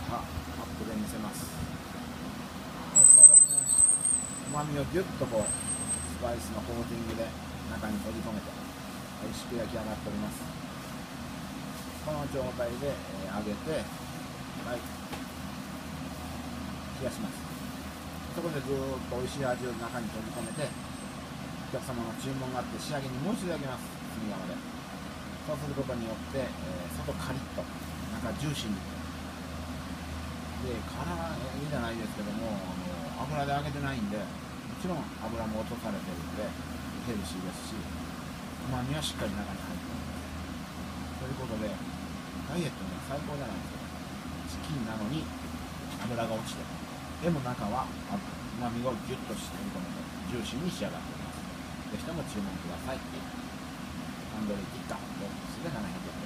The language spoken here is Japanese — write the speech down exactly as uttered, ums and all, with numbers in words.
さあアップで見せます。美味しそうですね。うまみをギュッとこうスパイスのコーティングで中に閉じ込めて美味しく焼き上がっております。この状態で、えー、揚げて、はい、冷やします。そこでずーっと美味しい味を中に閉じ込めて、お客様の注文があって仕上げにもう一度焼きます。炭窯で。そうすることによって、えー、外カリッと中ジューシーに、で唐揚げじゃないですけども、あの油で揚げてないんで、もちろん油も落とされてるんでヘルシーですし、うまみはしっかり中に入っているということで、ダイエットには最高じゃないですか。チキンなのに油が落ちて、でも中はうまみをギュッとしていることでジューシーに仕上がっております。ぜひとも注文ください。タンドリーキッカボックスでななひゃくえん。